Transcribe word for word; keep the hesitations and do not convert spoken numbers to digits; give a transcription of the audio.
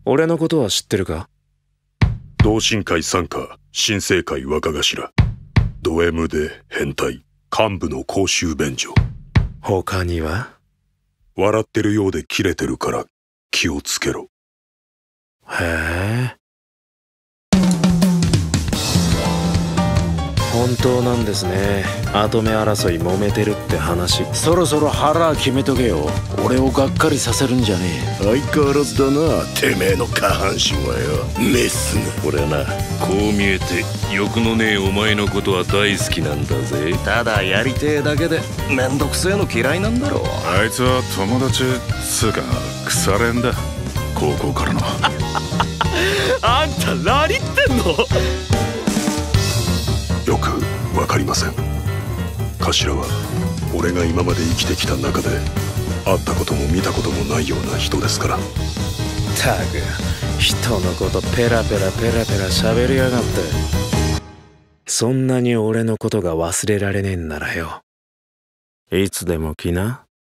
俺のことは知ってるか？ 同心会傘下、新生会若頭。ド M で変態、幹部の公衆便所。 他には？ 笑ってるようでキレてるから気をつけろ。 へえ。本当なんですね。跡目争い揉めてるって話。 そろそろ腹決めとけよ。俺をがっかりさせるんじゃねえ。相変わらずだな、てめえの下半身はよ。メスが。俺はな、 こう見えて欲のねえお前のことは大好きなんだぜ。 ただやりてえだけでめんどくせえの嫌いなんだろう。 あいつは友達つうか腐れんだ、高校からの。 あんた何言ってんの？ よくわかりません。頭は俺が今まで生きてきた中で会ったことも見たこともないような人ですから。 たく人のことペラペラペラペラ喋りやがって。そんなに俺のことが忘れられねえんならよ、いつでも来な。